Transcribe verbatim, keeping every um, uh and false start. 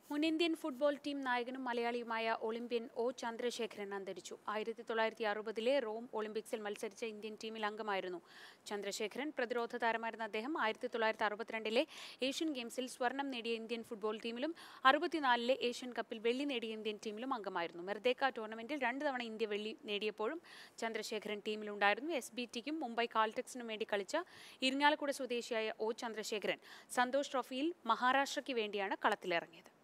മുൻ Indian football team നായകനും മലയാളിയുമായ Olympian O Chandrasekharan അന്തരിച്ചു. ആയിരത്തി തൊള്ളായിരത്തി അറുപതിലെ റോം ഒളിമ്പിക്സിൽ മത്സരിച്ച ഇന്ത്യൻ ടീമിൽ അംഗമായിരുന്നു ചന്ദ്രശേഖരൻ. പ്രതിരോധ താരമായിരുന്ന അദ്ദേഹം ആയിരത്തി തൊള്ളായിരത്തി അറുപത്തിരണ്ടിലെ ഏഷ്യൻ ഗെയിംസിൽ സ്വർണം നേടിയ ഇന്ത്യൻ ഫുട്ബോൾ ടീമിലും അറുപത്തിനാലിലെ ഏഷ്യൻ കപ്പിൽ വെള്ളി നേടിയ ഇന്ത്യൻ ടീമിലും അംഗമായിരുന്നു. മെർദേക്ക ടൂർണമെന്റിൽ രണ്ട് തവണ ഇന്ത്യ വെള്ളി നേടിയപ്പോഴും ചന്ദ്രശേഖരൻ ടീമിലുണ്ടായിരുന്നു. എസ് ബി ടിക്കും മുംബൈ കാൾടെക്സിനും വേണ്ടി കളിച്ച ഇരിങ്ങാലക്കുട സ്വദേശിയായ ഒ ചന്ദ്രശേഖരൻ സന്തോഷ് ട്രോഫിയിൽ മഹാരാഷ്ട്രയ്ക്ക് വേണ്ടിയാണ് കളത്തിലിറങ്ങിയത്.